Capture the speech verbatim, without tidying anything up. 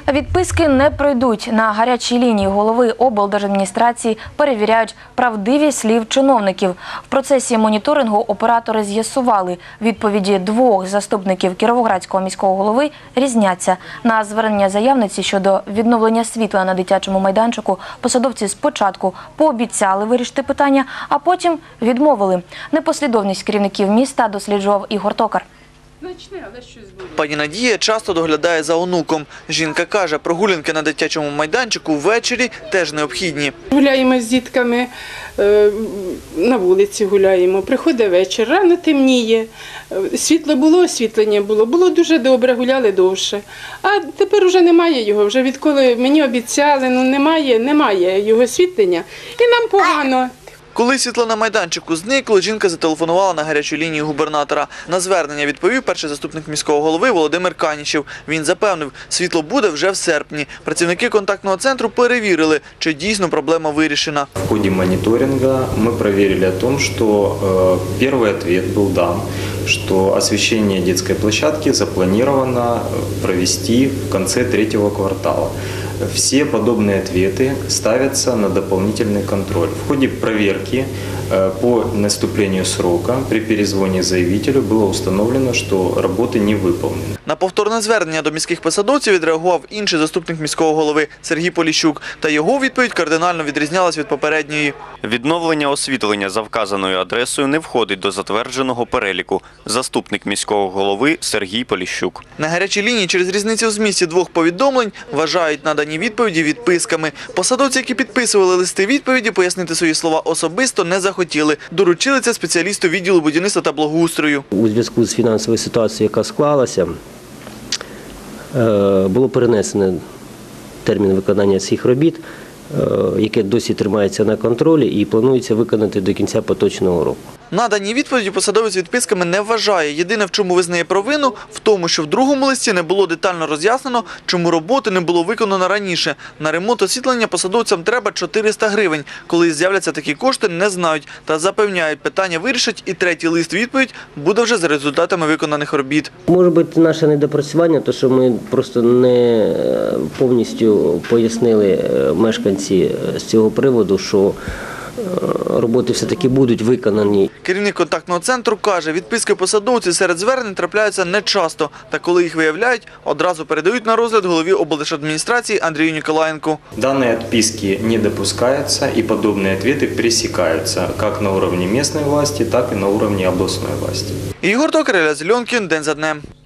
Відписки не пройдуть. На гарячій лінії голови облдержадміністрації перевіряють правдивість слів чиновників. В процесі моніторингу оператори з'ясували, відповіді двох заступників Кіровоградського міського голови різняться. На звернення заявниці щодо відновлення світла на дитячому майданчику посадовці спочатку пообіцяли вирішити питання, а потім відмовили. Непослідовність керівників міста досліджував Ігор Токар. Пані Надія часто доглядає за онуком. Жінка каже, прогулянки на дитячому майданчику ввечері теж необхідні. Гуляємо з дітками, на вулиці гуляємо, приходить вечір, рано темніє, світло було, освітлення було, було дуже добре, гуляли довше. А тепер вже немає його, вже відколи мені обіцяли, ну немає, немає його освітлення і нам погано. Коли світло на майданчику зникло, жінка зателефонувала на гарячу лінію губернатора. На звернення відповів перший заступник міського голови Володимир Канічев. Він запевнив, світло буде вже в серпні. Працівники контактного центру перевірили, чи дійсно проблема вирішена. В ході моніторингу ми перевірили о том, що е, перший відповідь був дан, що освітлення дитячої площадки заплановано провести в кінці третього кварталу. Все подобные ответы ставятся на дополнительный контроль. В ходе проверки по наступлению срока при перезвоне заявителю было установлено, что работы не выполнены. На повторне звернення до міських посадовців відреагував інший заступник міського голови Сергій Поліщук. Та його відповідь кардинально відрізнялась від попередньої. Відновлення освітлення за вказаною адресою не входить до затвердженого переліку. Заступник міського голови Сергій Поліщук. На гарячій лінії через різницю в змісті двох повідомлень вважають надані відповіді відписками. Посадовці, які підписували листи відповіді, пояснити свої слова особисто не захотіли. Доручили це спеціалісту відділу будівництва та благоустрою. У зв'язку з фінансовою ситуацією, яка склалася, було перенесено термін виконання цих робіт, яке досі тримається на контролі і планується виконати до кінця поточного року. Надані відповіді посадовець відписками не вважає. Єдине, в чому визнає провину, в тому, що в другому листі не було детально роз'яснено, чому роботи не було виконано раніше. На ремонт освітлення посадовцям треба чотириста гривень. Коли з'являться такі кошти, не знають. Та запевняють, питання вирішать і третій лист-відповідь буде вже за результатами виконаних робіт. Може бути наше недопрацювання, то що ми просто не повністю пояснили мешканці з цього приводу, що роботи все-таки будуть виконані. Керівник контактного центру каже, відписки посадовців серед звернень трапляються нечасто. Та коли їх виявляють, одразу передають на розгляд голові облдержадміністрації Андрію Ніколаєнку. Дані відписки не допускаються і подобні відповіді пресікаються як на рівні місцевої влади, так і на рівні обласної влади. Ігор Токар, Ілля Зеленкін, день за днем.